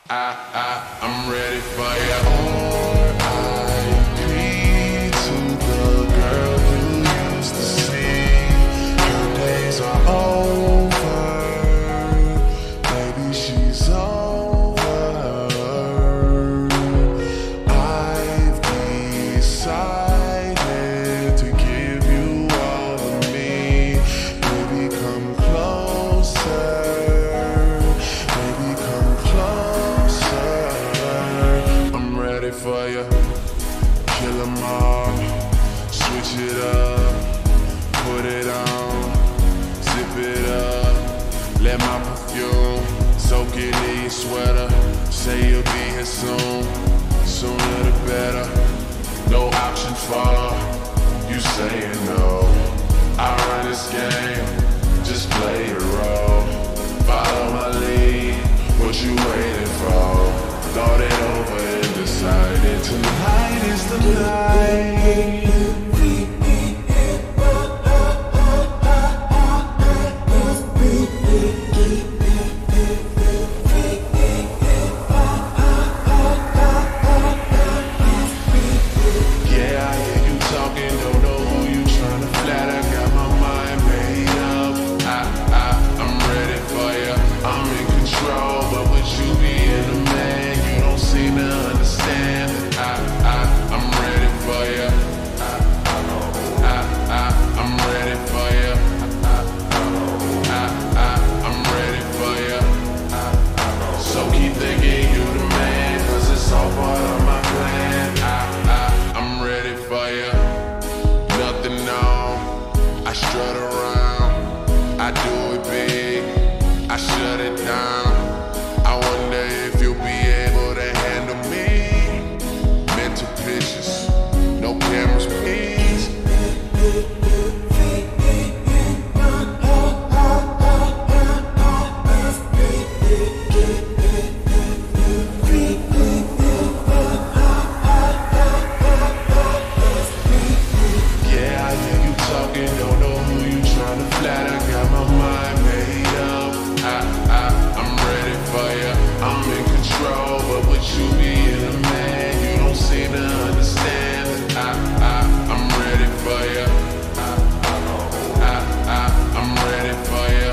I'm ready for you. R.I.P. to the girl you used to see. Her days are over. Baby, she's over. I've decided to give you all of me. Baby, come closer. Baby, come closer. I'm ready for you. Kill 'em all. Switch it up. Put it on. Zip it up. Let my perfume soak into your sweater. Say you'll be here soon. Sooner the better. No options for you saying no. I run this game. Just play your role. Follow my lead. What you waiting for? Thought it over and decided tonight is the night. Yeah, I hear you talking, don't know who you tryna flatter. Got my mind made up. I'm ready for you. I'm in control, but with you being a man, you don't seem to understand. I'm ready for you. I'm ready for you. I'm ready for you. So keep thinking you the man, 'cause it's all part of my plan. I'm ready for you. Nothing on. I strut around. I do it big. I shut it down. I wonder if you'll be able to handle me. Mental pictures, no cameras, please. Yeah, I hear you talking, don't know who you tryna flatter. Got my mind made up. I'm ready for you. I'm in control, but with you being a man, you don't seem to understand. I'm ready for you. I'm ready for you.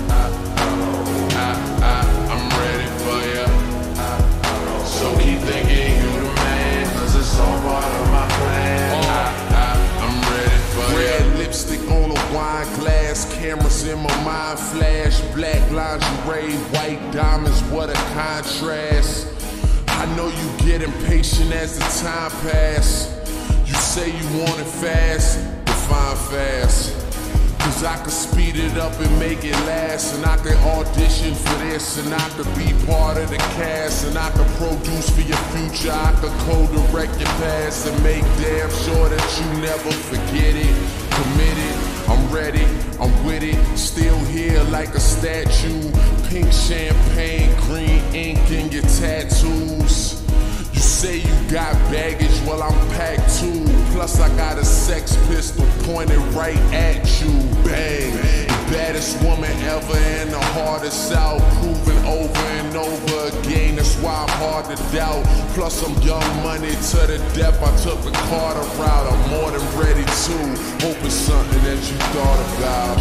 I'm ready for you. So keep thinking you the man, 'cause it's all part of my plan. I'm ready for you. Red lipstick on a wine glass, cameras in my mind flash. Black lingerie, white diamonds, what a contrast. I know you get impatient as the time pass. You say you want it fast, define fast. 'Cause I could speed it up and make it last. And I could audition for this, and I could be part of the cast. And I could produce for your future, I could co-direct your past. And make damn sure that you never forget it. Committed, I'm ready, I'm with it. Still here like a statue. Pink champagne, green ink in your tattoos. You say you got baggage, well I'm packed too. Plus I got a sex pistol pointed right at you. Bang, the baddest woman ever and the hardest out. Proven over and over again, that's why I'm hard to doubt. Plus I'm young money to the death, I took the Carter route. I'm more than ready to. Hope it's something that you thought about.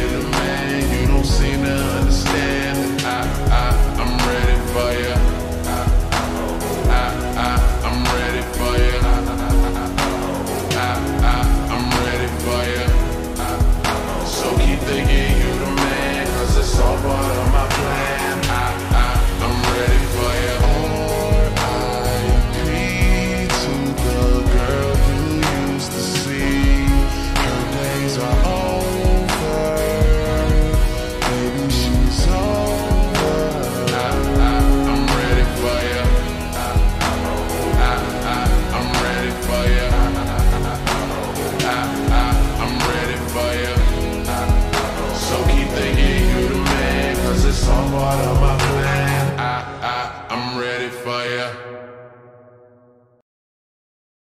I'm ready for you. all part of my plan.